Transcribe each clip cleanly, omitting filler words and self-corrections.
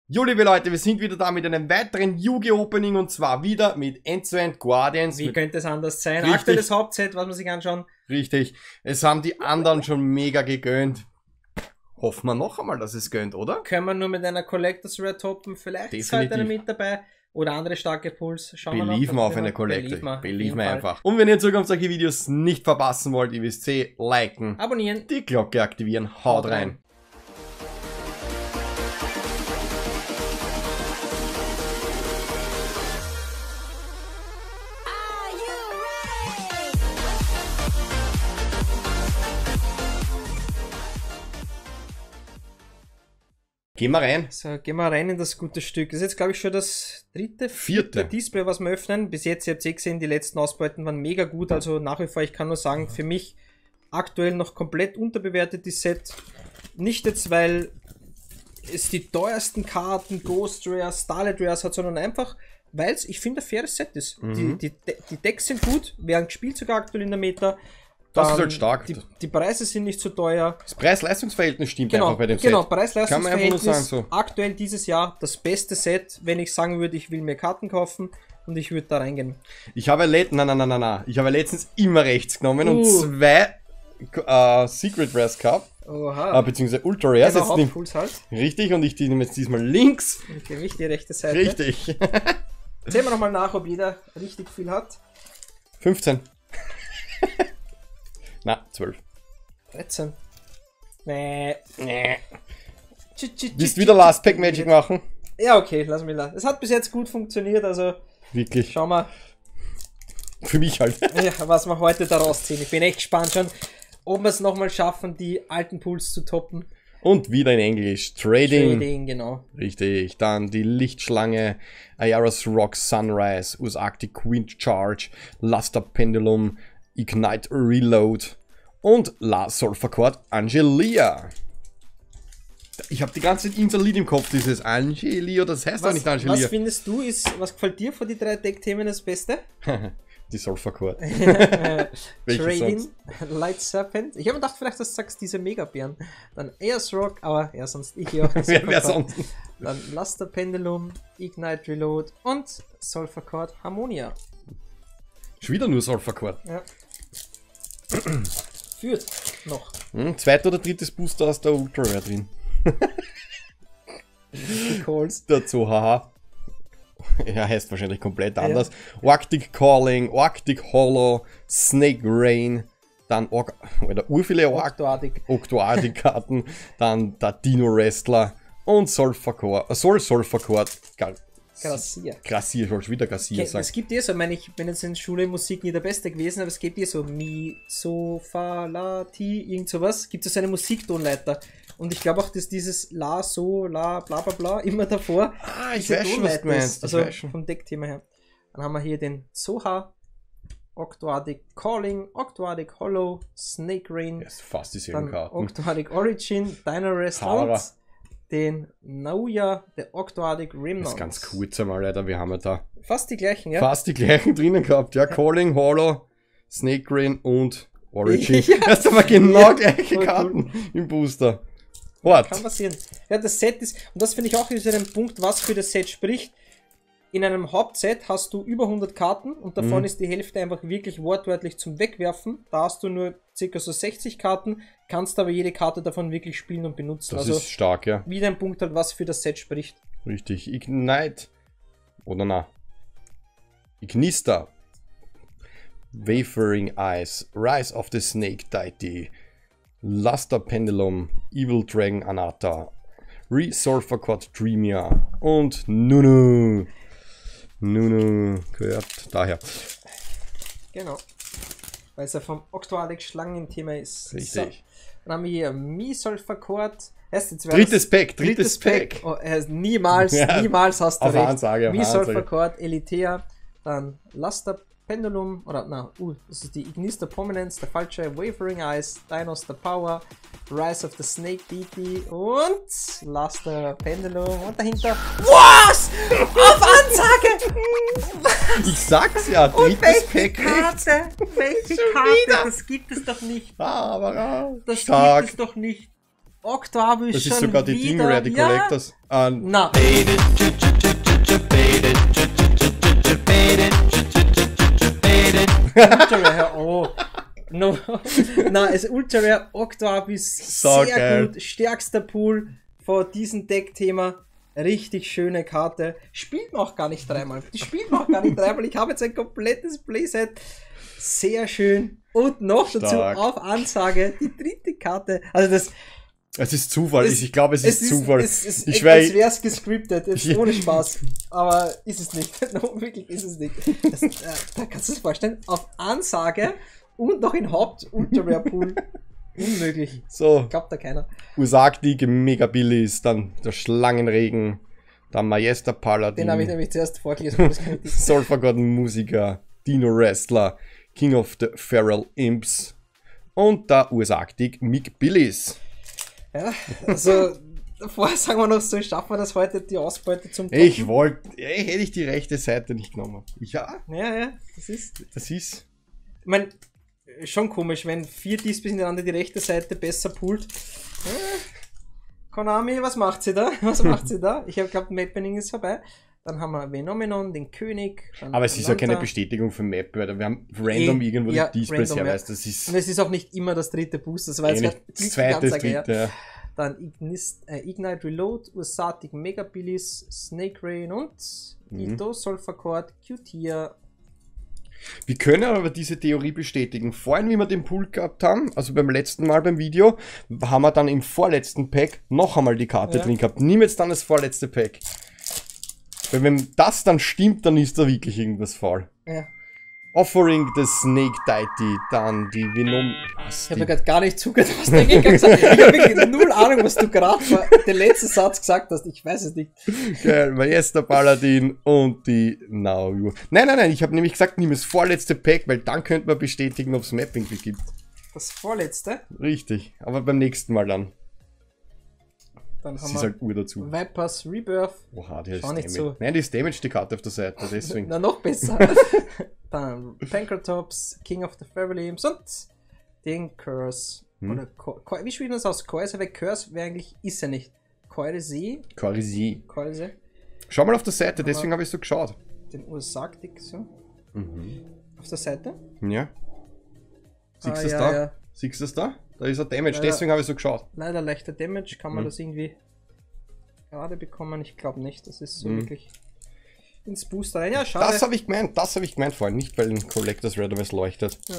Jo, liebe Leute, wir sind wieder da mit einem weiteren Yu-Gi-Oh! Opening und zwar wieder mit End-to-End Guardians. Wie könnte es anders sein? Richtig. Aktuelles Hauptset, was man sich anschauen. Richtig, es haben die anderen schon mega gegönnt. Hoffen wir noch einmal, dass es gönnt, oder? Können wir nur mit einer Collectors Rare toppen? Vielleicht ist Definitiv. heute eine mit dabei. Oder andere starke Pools. Schauen wir noch. Believen auf eine Collector. Believen einfach. Und wenn ihr in Zukunft solche Videos nicht verpassen wollt, ihr wisst liken, Abonnieren. die Glocke aktivieren. Haut rein. Gehen wir rein. So, gehen wir rein in das gute Stück. Das ist jetzt, glaube ich, schon das vierte Display, was wir öffnen. Bis jetzt, ihr habt gesehen, die letzten Ausbeuten waren mega gut. Also nach wie vor, ich kann nur sagen, für mich aktuell noch komplett unterbewertet, die Set. Nicht jetzt, weil es die teuersten Karten, Ghost Rares, Starlight Rares hat, sondern einfach, weil es, ich finde, ein faires Set ist. Die Decks sind gut, werden gespielt sogar aktuell in der Meta. Das ist halt stark. Die Preise sind nicht so teuer. Das Preis-Leistungs-Verhältnis stimmt einfach bei dem Set. Genau, Preis-Leistungs-Verhältnis. Kann man einfach nur sagen, so. Aktuell dieses Jahr das beste Set, wenn ich sagen würde, ich will mir Karten kaufen und ich würde da reingehen. Ich habe Ich habe letztens immer rechts genommen und zwei Secret Rares gehabt. Oha. Beziehungsweise Ultra Rares. Genau, Hauptpuls halt. Richtig, und ich nehme jetzt diesmal links. Okay, nicht die rechte Seite. Richtig. Zählen wir nochmal nach, ob jeder richtig viel hat. 15. Na, 12. 13. Nee. Willst du wieder Last Pack Magic machen? Ja, okay, lass mich la. Es hat bis jetzt gut funktioniert, also wirklich. Schauen wir. Für mich halt. Ja, was wir heute daraus ziehen. Ich bin echt gespannt schon, ob wir es nochmal schaffen, die alten Pools zu toppen. Und wieder in Englisch. Trading. Trading, genau. Richtig. Dann die Lichtschlange, Ayaras Rock Sunrise, US Arctic Wind Charge, Luster Pendulum, Ignite Reload und La Solfachord Angelia. Ich habe die ganze Zeit irgendein Lied im Kopf, dieses Angelia, das heißt doch nicht Angelia. Was findest du, was gefällt dir von den drei Deckthemen das Beste? Die Solfachord. Trading, Light Serpent. Ich habe mir gedacht, vielleicht dass du sagst, diese Megabären. Dann Ayers Rock, aber ja, sonst ich hier auch. Wer sonst? Dann Luster Pendulum, Ignite Reload und Solfachord Harmonia. Schon wieder nur Solfachord. Ja. Führt noch. Zweit- oder drittes Booster aus der Ultra Rare drin. Dazu, haha. Ja, heißt wahrscheinlich komplett anders. Ja. Arctic Calling, Arctic Hollow, Snake Rain, dann viele Octoadic-Karten, dann der Dino Wrestler und Solfachord. Gracier, soll ich wieder Gracier sagen. Es gibt so, ich bin jetzt in der Schule Musik nie der Beste gewesen, aber es gibt so Mi, So, Fa, La, Ti, irgend sowas. Gibt es so eine Musiktonleiter. Und ich glaube auch, dass dieses La, So, La, bla bla bla immer davor. Ich weiß schon, was du meinst. Also vom Deckthema her. Dann haben wir hier den Soha, Octoadic Calling, Octoadic Hollow, Snake Rain. Das ist fast dieselben Karten. Octoadic Origin, Dino Wrestler. Den Nauja, der Octoadic Remnant. Das ist ganz kurz einmal, leider. Wir haben ja da fast die gleichen, ja? Fast die gleichen drinnen gehabt, ja. Calling, Hollow, Snake Rain und Origin. Das sind aber genau gleiche Karten im Booster. What? Kann passieren. Ja, das Set ist, und das finde ich auch ist ein Punkt, was für das Set spricht. In einem Hauptset hast du über 100 Karten und davon ist die Hälfte einfach wirklich wortwörtlich zum Wegwerfen. Da hast du nur ca. so 60 Karten, kannst aber jede Karte davon wirklich spielen und benutzen. Das ist stark, ja. Wieder ein Punkt halt, was für das Set spricht. Richtig. Ignite. Oder na. Ignista. Wavering Eyes. Rise of the Snake Deity. Luster Pendulum. Evil Dragon Anata. Resolfachord Dreamia. Und Nunu. Nunu gehört daher. Genau. Weil es ja vom Octoadic Schlangen-Thema ist. Richtig. So. Dann haben wir hier Mi-Solfachord. Drittes Pack. Oh, niemals hast du auf recht. Ansage, Mi-Solfachord, Elitea, dann Luster Pendulum, das ist die Ignista Prominence, der falsche Wavering Eyes, Dinos the Power, Rise of the Snake Deity und Luster Pendulum und dahinter. Was? Auf Ansage! Ich sag's ja, drittes Pack. Welche Karte? Das gibt es doch nicht. Aber das stark. gibt es doch nicht. Octoabis Das schon ist sogar die wieder. Dinge Ready Ja. Collectors. Na. Ultra Rare, oh. No. Na, es Ultra Rare Octoabis, So sehr geil. gut. Stärkster Pool vor diesem Deckthema. Richtig schöne Karte. Spielt man auch gar nicht dreimal. Die spielt man auch gar nicht dreimal. Ich habe jetzt ein komplettes Playset. Sehr schön. Und noch dazu Stark. auf Ansage die dritte Karte. Also das. Es ist Zufall. Ich glaube, es ist Zufall. Es Ich schwör, als wäre es gescriptet, jetzt ohne Spaß. Aber ist es nicht. No, wirklich ist es nicht. Das, da kannst du es vorstellen. Auf Ansage und noch in Haupt-Ultra-Rare-Pool. Unmöglich. so, Glaubt da keiner. Usakti, Mega Billis, dann der Schlangenregen, dann Majesta Paladin, Den habe ich nämlich zuerst vorgelesen. Das kann ich nicht. Solvergotten Musiker, Dino Wrestler, King of the Feral Imps und der Usakti Mick Billis. Ja, also davor sagen wir noch so, schaffen wir das heute die Ausbeute zum Toppen? Ich wollte, hätte ich die rechte Seite nicht genommen. Ja, Ja, das ist. ich meine, schon komisch, wenn 4 Displays hintereinander die rechte Seite besser poolt. Konami, was macht sie da? Was macht sie da? Ich habe geglaubt, Mappening ist vorbei. Dann haben wir Phenomenon, den König. aber es ist ja keine Bestätigung für Map, weil wir haben random irgendwo ja, die Displays random, herweist. Das ist Und es ist auch nicht immer das dritte Booster, das war jetzt nicht grad das zweite, das dritte. Ja. Dann Ignite Reload, Ursatic Megabilis, Snake Rain und Ito, Solfacord, Q-Tier. Wir können aber diese Theorie bestätigen. Vorhin, wie wir den Pool gehabt haben, also beim letzten Mal beim Video, haben wir dann im vorletzten Pack noch einmal die Karte drin gehabt. Nimm jetzt dann das vorletzte Pack. Weil wenn das dann stimmt, dann ist da wirklich irgendwas faul. Ja. Offering the Snake Deity, dann die Venom... Ich habe gerade gar nicht zugehört, was der Gegner gesagt hat. Ich habe wirklich null Ahnung, was du gerade den letzten Satz gesagt hast. Ich weiß es nicht. Geil, Majesta Paladin und die Now You. Nein, ich habe nämlich gesagt, nimm das vorletzte Pack, weil dann könnte man bestätigen, ob es Mapping gibt. Das vorletzte? Richtig, aber beim nächsten Mal dann. Dann Das haben ist wir halt Uhr dazu. Vipers Rebirth. Oha, die ist Schau nicht Damage. so. Nein, die ist Damage, die Karte auf der Seite, deswegen. Na, noch besser. Dann Pankratops, King of the Feral Imps und den Curse. Oder wie spricht man das aus? Curse? Weil Curse wäre eigentlich, ist er nicht. Curse? Corisi. Curse? Schau mal auf der Seite, deswegen habe ich so geschaut. Den Ursaktik so. Auf der Seite? Ja. Siehst du das ja, da? ja. Siehst du das da? Da ist ein Damage, Ja. deswegen habe ich so geschaut. Leider leichter Damage. Kann man das irgendwie gerade bekommen? Ich glaube nicht. Das ist so wirklich ins Booster rein. Ja, schade. Das habe ich gemeint vorhin, nicht weil ein Collectors Red was leuchtet. Ja.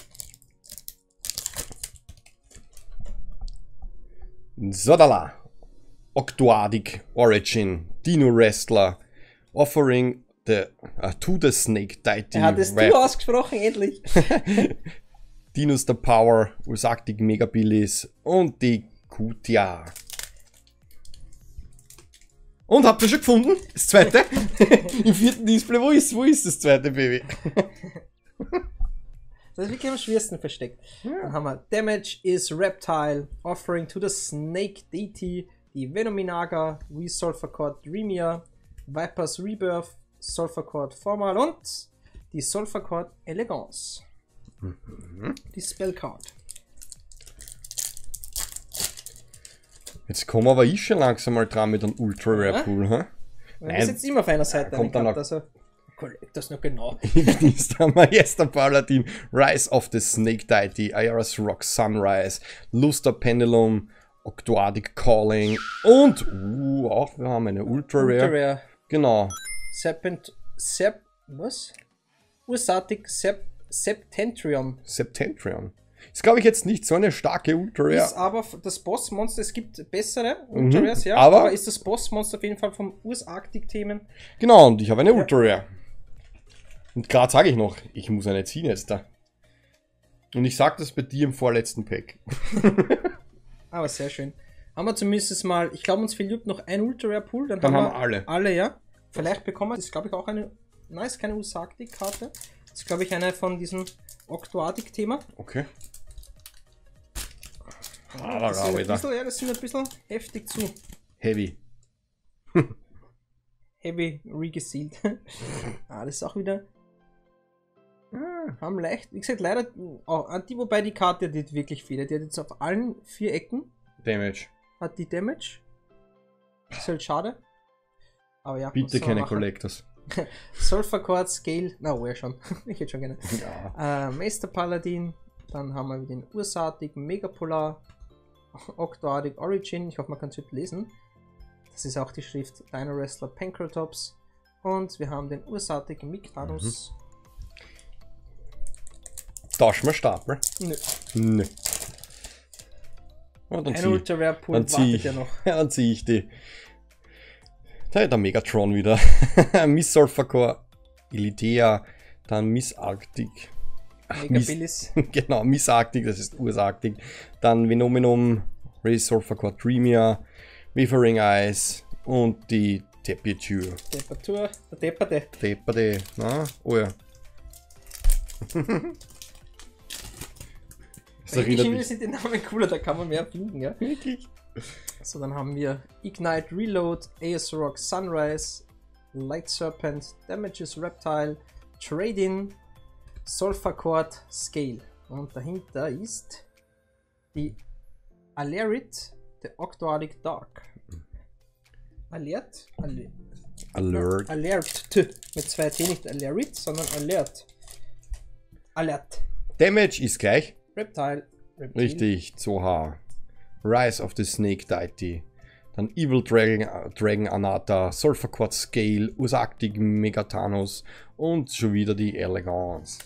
Sodala. Octoadic Origin. Dino Wrestler. Offering to the Snake Deity. Er hat es du ausgesprochen, endlich. Dinos the Power, Usaktic Megabilis und die Kutia. Und habt ihr schon gefunden? Das zweite? Im 4. Display, wo ist das zweite Baby? Das ist wirklich am schwersten versteckt. Dann haben wir Damage is Reptile, Offering to the Snake Deity, die Venominaga, Resolfacord Dreamia, Vipers Rebirth, Solfacord Formal und die Solfacord Elegance. Die Spellcard. Jetzt kommen aber ich schon langsam mal dran mit einem Ultra Rare Pool, hä? Wir sind jetzt immer auf einer Seite. kommt dann noch- also, das noch genau. Ist der Majesta Paladin, Rise of the Snake Deity, Ayaras Rock Sunrise, Luster Pendulum, Octoadic Calling und auch wir haben eine Ultra Rare. Ultra Rare. Genau. Was? Ursatic Septentrium. Septentrion. Ist glaube ich jetzt nicht so eine starke Ultra Rare. Ist aber das Bossmonster, es gibt bessere Ultra Rares, ja, aber- aber ist das Bossmonster auf jeden Fall vom Ursarktik-Themen. Genau, und ich habe eine Ultra Rare. Und gerade sage ich noch, ich muss eine ziehen jetzt da. Und ich sage das bei dir im vorletzten Pack. Aber sehr schön. Haben wir zumindest mal, ich glaube uns fehlt noch ein Ultra Rare Pool, dann Dann haben haben wir alle. Alle, ja. Vielleicht bekommen wir, das ist glaube ich auch eine, nein, ist keine Ursartik-Karte. Das ist glaube ich eine von diesem Octoadic-Thema. Okay. Das sind ein bisschen heftig zu. Heavy. Heavy regesealt. Das ist auch wieder. Haben leicht, wie gesagt, leider, die, wobei die Karte, die hat wirklich viele. Die hat jetzt auf allen 4 Ecken Damage. Hat die Damage. Ist halt schade. Aber ja. Bitte keine Collectors. Sulfur Quartz Scale. Na, oh, ja schon. Ich hätte schon gerne. Ja. Meister Paladin. Dann haben wir den Ursatig, Megapolar, Octoadic Origin. Ich hoffe, man kann es lesen. Das ist auch die Schrift Dino Wrestler Pancratops. Und wir haben den Ursatig Mictanus. Tauschen wir Stapel? Nö. Nö. Oh, Ein Ultra Rare Pool wartet ja noch. Ja, dann ziehe ich die. Da ist der Megatron wieder. Miss Sulfur Illitea, dann Miss Arctic. Megabilis. Genau, Miss Arctic, das ist Ursarctic. Dann Venominum, Ray Sulfur Dreamia, Wavering Eyes und die Tepiature. Depatur, der Depperte. Depperte, na? Oh ja. Irgendwie sind die Namen cooler, da kann man mehr finden, ja? Wirklich? So, dann haben wir Ignite Reload, Aeosrock Sunrise, Light Serpent, Damages Reptile, Trade-In, Sulfur Cord Scale. Und dahinter ist die Alerit, der Octoadic Dark. Alert? Alert. Mit 2 T, nicht Alerit, sondern Alert. Alert. Damage ist gleich. Reptile. Richtig, 2H. Rise of the Snake Deity. Dann Evil Dragon Anata, Sulfur Quartz Scale, Ursarctic Megathanos und schon wieder die Elegance.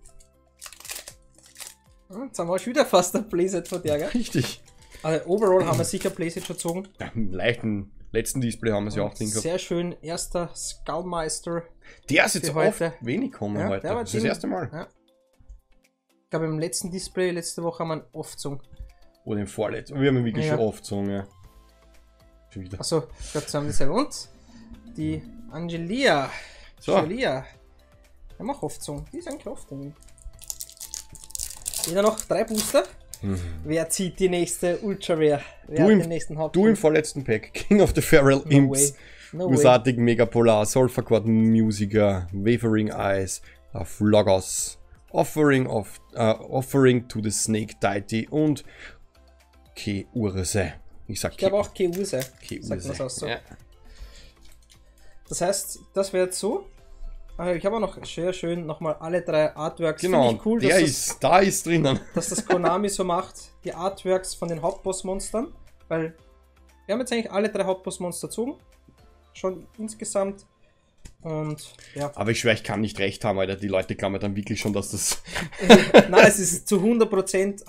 Jetzt haben wir schon wieder fast ein Playset von der, gell? Richtig. Also overall haben wir sicher Playset schon gezogen. Ja, im letzten Display haben wir sie auch drin gehabt. Sehr schön, erster Skullmeister. Der ist jetzt heute oft wenig gekommen ja, heute. Das ist das erste Mal. Ja. Ich glaube, im letzten Display, letzte Woche haben wir ihn oft gezogen. Oder im vorletzten. Wir haben ihn wirklich schon oft gezogen, ja. Schon wieder. Achso, ich glaube, zusammen dieselbe. Und die Angelia. So. Angelia. Haben wir auch oft gezogen. Die ist eigentlich oft drin. Jeder noch 3 Booster. Wer zieht die nächste Ultra Rare? Wer hat den nächsten Hauptpunkt? Du im vorletzten Pack. King of the Feral Imps. Ursarctic Megapolar, Sulfur Quad Musiker, Wavering Eyes, Logos, Offering to the Snake Deity und Keurse. Ich glaube auch Keurse. Sagt man das so. Ja. Das heißt, das wäre jetzt so. Ich habe auch noch sehr schön nochmal alle 3 Artworks. Genau, ich cool, da ist drinnen. Dass das Konami so macht, die Artworks von den Hauptbossmonstern. Weil wir haben jetzt eigentlich alle 3 Hauptbossmonster gezogen. Schon insgesamt. Und ja. Aber ich schwöre, ich kann nicht recht haben, Alter. Die Leute glauben dann wirklich schon, dass das. Nein, es ist zu 100%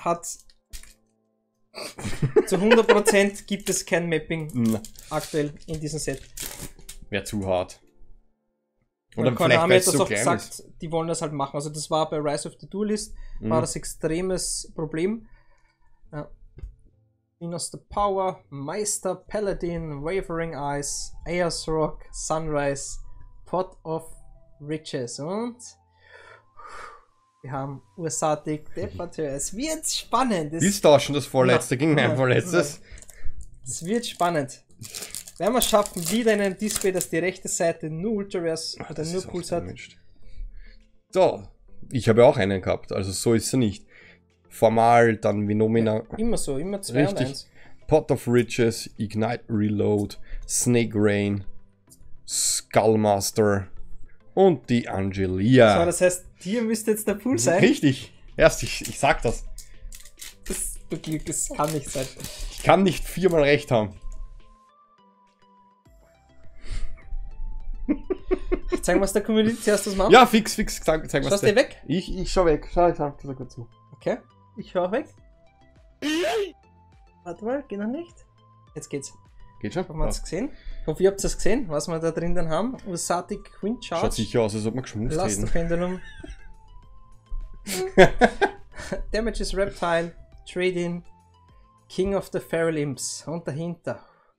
zu 100% gibt es kein Mapping aktuell in diesem Set. Wäre zu hart. Oder Konami hat das auch gesagt, die wollen das halt machen. Also das war bei Rise of the Duelist, war das extremes Problem. Ja. Venus the Power, Meister, Paladin, Wavering Eyes, Aeosrock, Sunrise, Pot of Riches und wir haben Ursatic, Depateur. Es wird spannend. Willst du tauschen das vorletzte gegen mein vorletztes? Es wird spannend. Werden wir es schaffen, wieder in einem Display, dass die rechte Seite nur Ultra Rares oder nur Pools hat. So, ich habe ja auch einen gehabt, also so ist er nicht. Formal, dann Venomina. Ja, immer so, immer 2 und 1. Pot of Riches, Ignite Reload, Snake Rain, Skullmaster und die Angelia. So, das heißt, hier müsste jetzt der Pool sein. Richtig, erst ich sag das. Du Glück, das kann nicht sein. Ich kann nicht 4-mal recht haben. Zeigen wir es der Community zuerst, was machen? Ja, fix, zeig was. Schaust du weg? Ich schau weg. Schau das kurz zu. Okay, ich schau auch weg. Warte mal, geht noch nicht? Jetzt geht's. Geht schon? Haben wir es gesehen? Ich hoffe, ihr habt es gesehen, was wir da drin dann haben. Ursatic Wind Charge. Schaut sicher aus, als ob wir geschmust hätten. Last Pendulum. Damages Reptile, Trade-In, King of the Feral Imps und dahinter.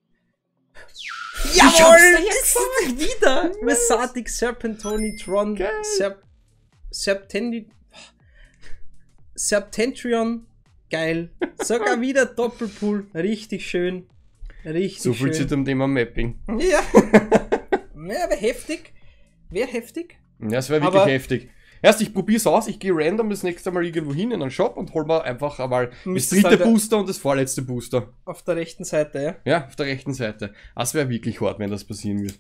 Jawohl! Wieder! Ursatic Serpentoni Tron Serpentrion. Geil. Sogar wieder Doppelpool. Richtig schön. Richtig so viel zu dem Thema Mapping. Ja. Wäre heftig. Wäre heftig. Ja, es wäre wirklich heftig. Erst, ich probier's aus, ich gehe random das nächste Mal irgendwo hin in einen Shop und hol mir einfach einmal das Müsstest dritte halt Booster und das vorletzte Booster. Auf der rechten Seite, ja? Ja, auf der rechten Seite. Das wäre wirklich hart, wenn das passieren wird.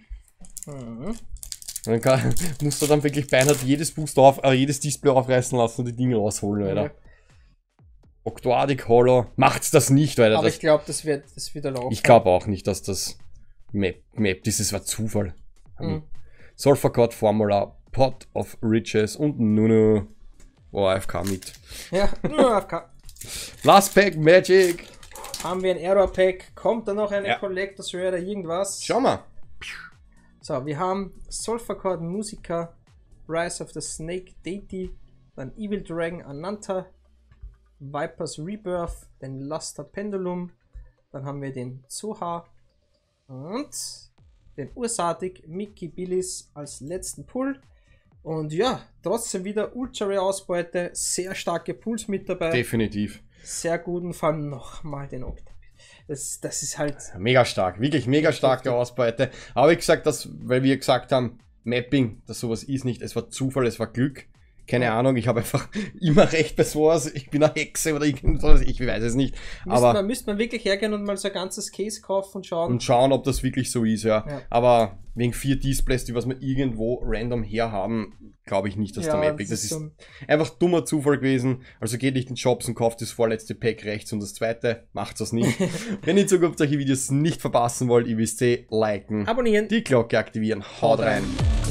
Dann musst du dann wirklich beinahe jedes Booster jedes Display aufreißen lassen und die Dinge rausholen, Alter. Ja. Octoadic Hollow, macht's das nicht, Alter. Aber ich glaube, das wird wieder laufen. Ich glaube auch nicht, dass das Map dieses war Zufall. Sulfur God Formula, Pot of Riches und Nuno. Oh, AFK mit. Ja, nur AFK. Last Pack Magic. Haben wir ein Error Pack? Kommt da noch eine Collectors Rare oder irgendwas? Schau mal. So, wir haben Sulfur God Musica, Rise of the Snake Deity, dann Evil Dragon Ananta, Vipers Rebirth, den Luster Pendulum, dann haben wir den Zoha und den Ursatic Mickey Billis als letzten Pull. Und ja, trotzdem wieder Ultra Rare Ausbeute, sehr starke Pulls mit dabei. Definitiv. Sehr guten, vor allem nochmal den Octopus. Das ist halt... Mega stark, wirklich mega starke Ausbeute. Aber wie gesagt, weil wir gesagt haben, Mapping, dass sowas ist nicht, es war Zufall, es war Glück. Keine Ahnung, ich habe einfach immer recht bei sowas. Ich bin eine Hexe oder irgendwas, ich weiß es nicht. Müsste man wirklich hergehen und mal so ein ganzes Case kaufen und schauen. Und schauen, ob das wirklich so ist, ja. Aber wegen 4 Displays, die was wir irgendwo random her haben, glaube ich nicht, dass der Mapping. Das ist einfach dummer Zufall gewesen. Also geht nicht in Shops und kauft das vorletzte Pack rechts und das zweite. Macht das nicht. Wenn ihr in Zukunft solche Videos nicht verpassen wollt, ihr wisst liken, abonnieren, die Glocke aktivieren. Haut rein.